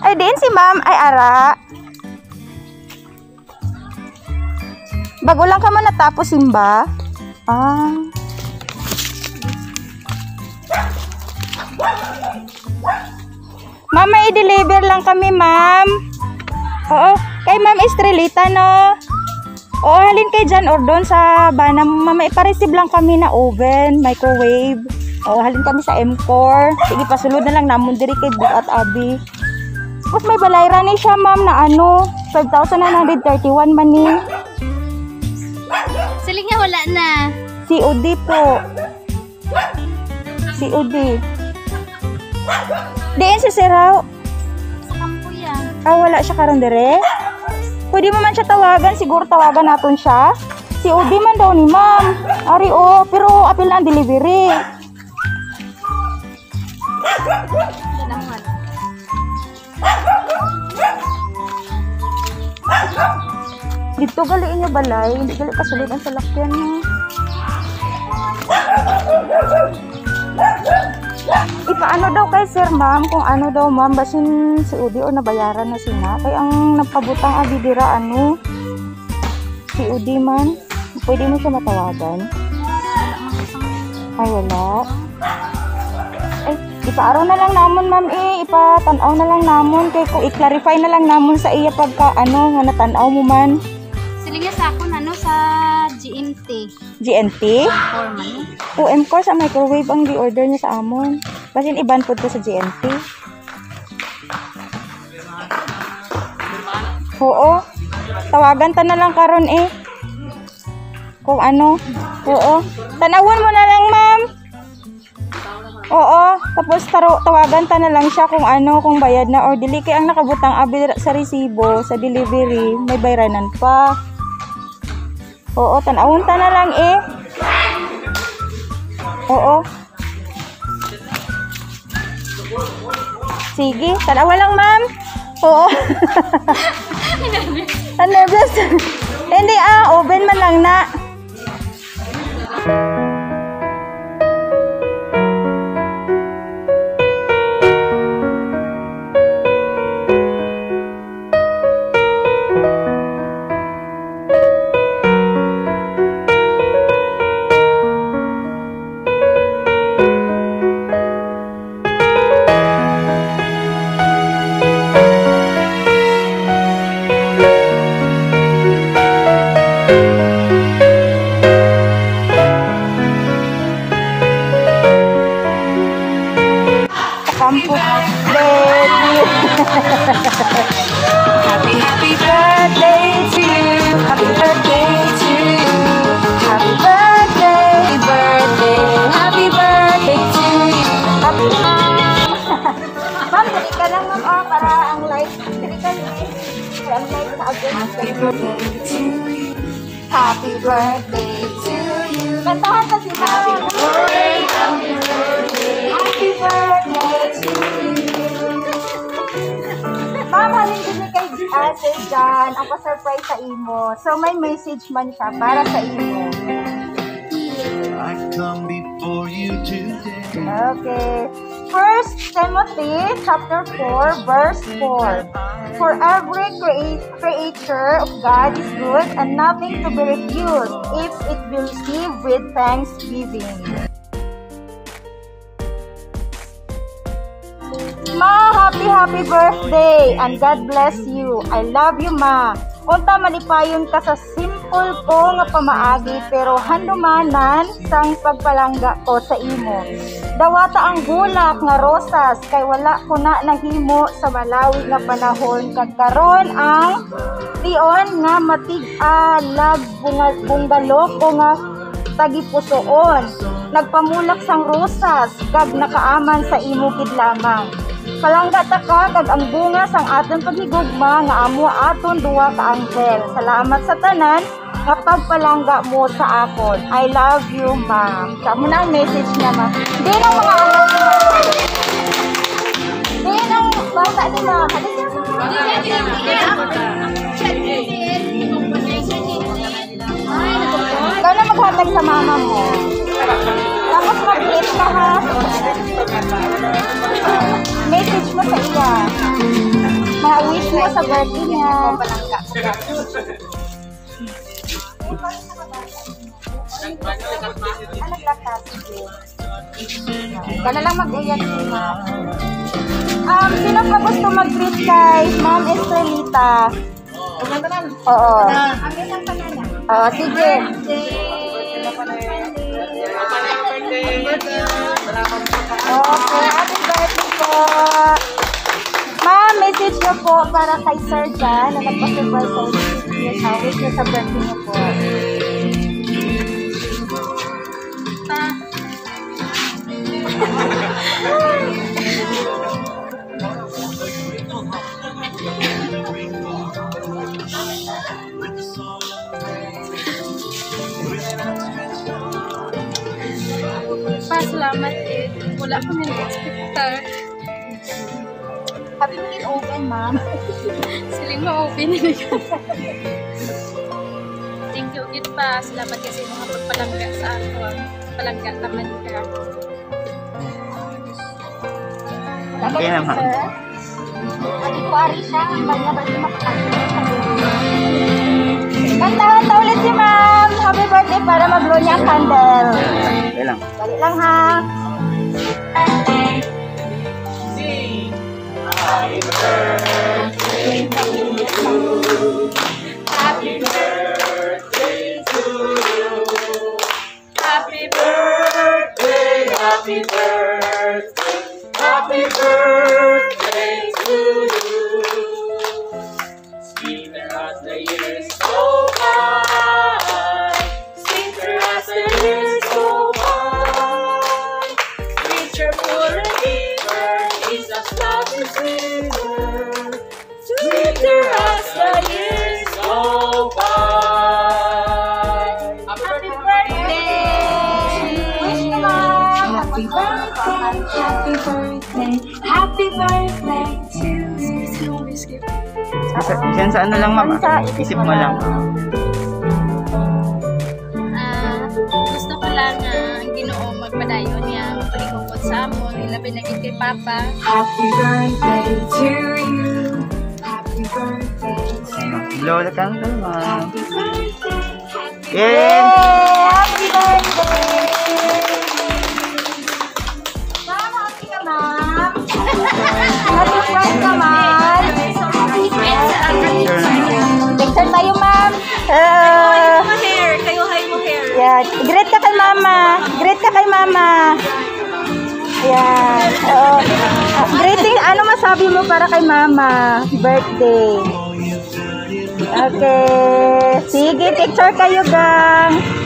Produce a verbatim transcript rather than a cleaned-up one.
Ay, din si ma'am. Ay, ara. Bago lang ka man natapos, simba? Ah. Ma'am, may i-deliver lang kami, ma'am. Oo. Kay ma'am Estrelita, no? Oo, halin kay dyan or doon sa bana. Ma'am, ipareceive lang kami na oven, microwave. Oo, halin kami sa M four. Sige, pasulod na lang namon diri kay Bug at Abi. Tapos may balayra ni siya, ma'am, na ano, five thousand nine hundred thirty-one man ni. Siling nga wala na. C O D po. C O D. Diyan si Siraw. Sa kampo yan. Ah, wala siya karon dire. Pwede mo man siya tawagan. Siguro tawagan natin siya. C O D man daw ni ma'am. Ari o. Pero apil na ang delivery. Dalaman. Dito galiin niya balay. Hindi gali kasulid ang salakyan niya. Ipaano daw kay sir ma'am kung ano daw ma'am basin si O D o nabayaran na sina. Kaya ang napabutang abidira ano si O D man. Pwede mo siya matawagan. Ay wala. Ay ipaaro na lang namon ma'am eh. Ipatanaw na lang namon. Kaya kung i-clarify na lang namon sa iya pagka ano nga natanaw mo man. Siling nga sa akon ano sa G M T. G N T? four man. O M four sa microwave ang di-order niya sa amon. Basin iban po to sa G N T. Oo. Tawagan ta na lang karon eh. Kung ano. Oo. Tanawan mo na lang, ma'am. Oo. Tapos taro, tawagan ta na lang siya kung ano, kung bayad na or dili. Kaya ang nakabutang abi sa resibo, sa delivery, may bayranan pa. Oo. Tanawon ta na lang eh. Oo. Sige, tanawa lang, ma'am. Oo. Ang nervous. Hindi ah, oven man lang na. Kampo. Happy, happy birthday to you. Happy birthday to you. Happy birthday, birthday. Happy birthday to you. Happy Ma'am, dali ka lang ma'am oh, para ang light. Dali ka lang eh. Ang light sa agad. Happy birthday to you. Happy birthday to you. Kantahan ka si ma'am. Happy birthday, happy birthday. Happy birthday to you. Ma'am, halin din ni kay Ate Jan ang pa-surprise sa imo. So may message man siya para sa imo. I come before you today. Okay. First Timothy chapter four verse four. For every crea creature of God is good and nothing to be refused if it be received with thanksgiving. Ma, happy happy birthday and God bless you. I love you, ma. Unta malipayon ka sa simple ko nga pamaagi pero handumanan sang pagpalangga ko sa imo. Dawata ang bulak nga rosas kay wala ko na nahimo sa malawi nga panahon kag karon ang tion nga matig-alag bungalok o nga tagipusoon. Nagpamulak sang rosas kag nakaaman sa imo gid lamang. Palangga ta ka kag ang bunga sang aton paghigugma nga amo aton duwa ka anghel. Salamat sa tanan nga pagpalangga mo sa akon. I love you, ma'am. Kamo na ang message niya, ma'am. Di na mga anak ni ma'am. Di na bata ni ma'am. Ikaw na maghatag sa mama mo. Tapos mag-plate ka ha. Message mo sa iya. sa birthday niya. Palangga. Ah, naglakas. Sige. Ikaw na lang mag-uyan si ma'am. Um, sino pa gusto mag-greet kay Ma'am Estrelita? Oo. Oo, sige. Okay, happy birthday po. Ma'am, message niyo po para kay Sir Jan na nagpa-surprise sa six years wish niyo sa birthday niyo po. Pa, salamat eh. Wala ko nila-expectar. Happy minute open, ma'am. Siling ma-open nila. Thank you, Git pa. Salamat kasi mga pagpalangga sa ako. Palangga naman ka. Okay naman. Ati ko ari siya, hanggang na ba siya makakasya sa kantahan na ulit si ma'am. Happy birthday para mag-blow niya ang candle. Okay lang. Dali lang ha. Happy birthday to you. Happy birthday, happy birthday, happy birthday to you. Sweeter as the years go by, sweeter as the years go by, richer, fuller, deeper, Jesus' love is sweeter, sweeter as the years go by. Happy birthday! Wish ka ma'am. Happy birthday, happy birthday, happy birthday to you. Isang sa ano lang, ma'am. ah. Isip mo lang. Ah, gusto ko lang ah, ang Ginoo magpadayon niya magpaligungkod sa amon ilabi na kay Papa. Happy birthday to you. Happy birthday to you. Blow the candle, ma'am. Happy birthday, happy Yay! Happy birthday! Ma'am, happy ka ma'am. Happy birthday ka ma'am. Picture tayo ma'am. Uh, Hair, kayo hay mo hair. Yan. Greet ka kay mama. Greet ka kay mama. Yan. Oo. Ah, greeting, ano masabi mo para kay mama? Birthday. Okay. Sige, picture kayo gang.